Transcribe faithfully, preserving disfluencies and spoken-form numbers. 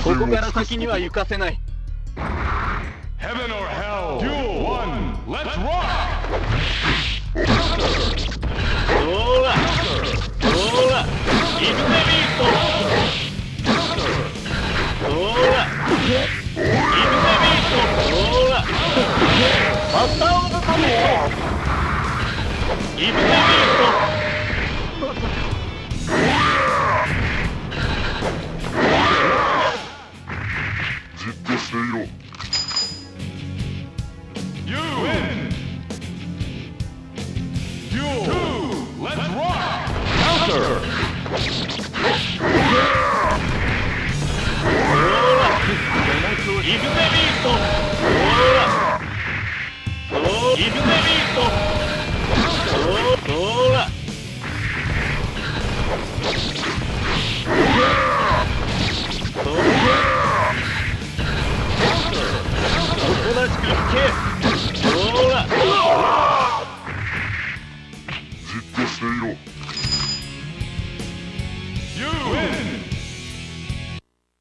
ここから先には行かせない。 Heaven or hell. Duel one. Let's rock. ほらほらイブゼビースト。ほらイブゼビースト。ほらマスターオブパミット。イブゼビースト。 じっとしていろ。 You win. Duel two. Let's rock. Counter. ほらイブゼビースト。ほらイブゼビースト。ほらおとなしく引け。